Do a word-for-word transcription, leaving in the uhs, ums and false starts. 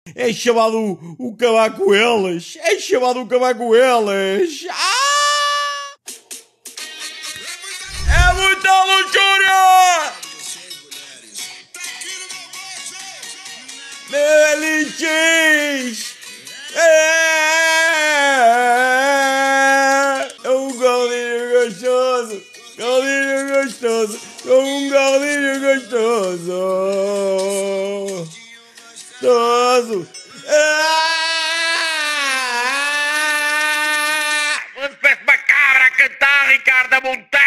É chamado o, o acabar com elas. É chamado o acabar com elas. Ah! É muita luxúria! Melichis! É! É um gordinho gostoso! Gordinho gostoso! É um gordinho gostoso! Gostoso! Uma espécie de uma cabra a cantar, Ricardo, a montar!